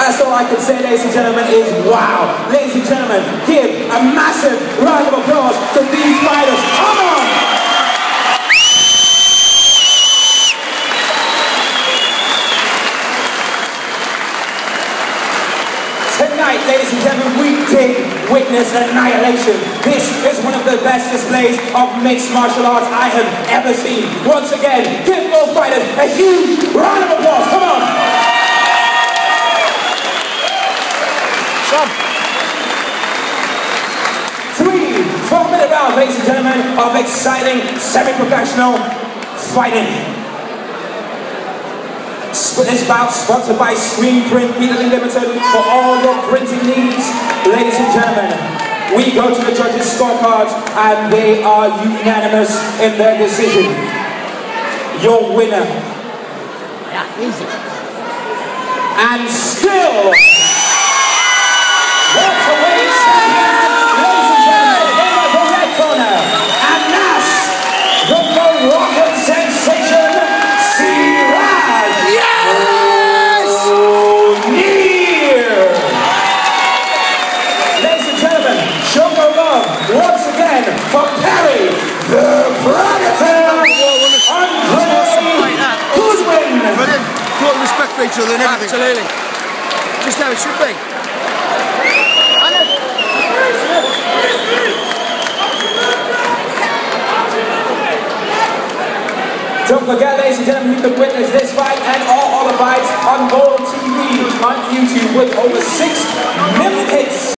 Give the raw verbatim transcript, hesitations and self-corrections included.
That's all I can say, ladies and gentlemen, is wow. Ladies and gentlemen, give a massive round of applause to these fighters. Come on! Tonight, ladies and gentlemen, we did witness annihilation. This is one of the best displays of mixed martial arts I have ever seen. Once again, give both fighters a huge round of applause. Come on! Three four-minute rounds, ladies and gentlemen, of exciting semi-professional fighting. This bout sponsored by Screen Print Italy Limited for all your printing needs. Ladies and gentlemen, we go to the judges' scorecards and they are unanimous in their decision. Your winner. Yeah, easy. And still, welterweight champion, ladies and gentlemen, in the red corner, and that's the Moroccan sensation, Siraj. Yes! O'Neal. Ladies and gentlemen, show no love once again for Perry, the Predator, Andre Goodwin. Brilliant. Total respect for each other and everything. Absolutely. Just how it should be. Don't forget, ladies and gentlemen, you can witness this fight and all other fights on World T V on YouTube with over six million hits.